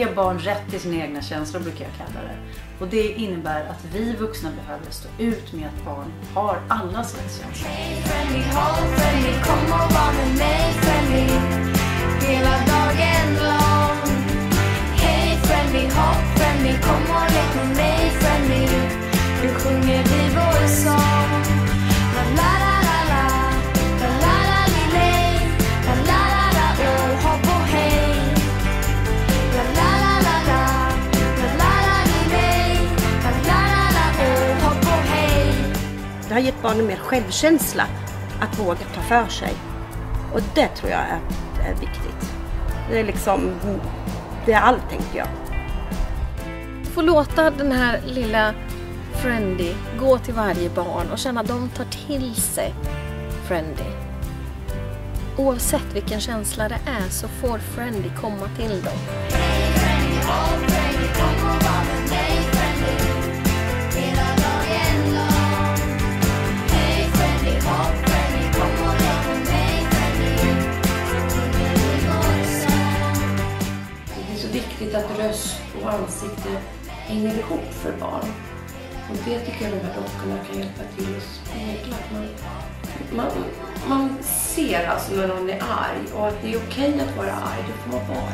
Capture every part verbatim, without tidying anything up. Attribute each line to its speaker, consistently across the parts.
Speaker 1: Ge barn rätt till sina egna känslor brukar jag kalla det. Och det innebär att vi vuxna behöver stå ut med att barn har alla slags känslor.
Speaker 2: Hey friendly, hold friendly, kom och var med mig friendly, hela dagen lång. Hey friendly, hold friendly, kom och lek med mig friendly, nu sjunger vi vår sång. La la la la la, la la la li lej, la la la la, oh hopp och hej. La la la la la, la la la li lej, la la la la, oh hopp och hej.
Speaker 3: Det har gett barnen mer självkänsla att våga ta för sig. Och det tror jag är, är viktigt. Det är liksom, det är allt tänker jag.
Speaker 4: Få låta den här lilla Friendly gå till varje barn och känna att de tar till sig Friendly. Oavsett vilken känsla det är så får Friendly komma till dem.
Speaker 5: Det är så viktigt att röst och ansikte hänger ihop för barn. Och det tycker jag de här dockorna kan hjälpa till att spegla. Man, man, man ser alltså när någon är arg och att det är okej att vara arg, det får man vara.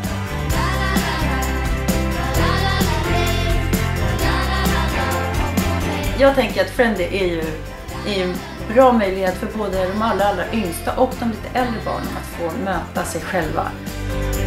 Speaker 1: Jag tänker att Friendly är ju, är ju en bra möjlighet för både de allra, allra yngsta och de lite äldre barnen att få möta sig själva.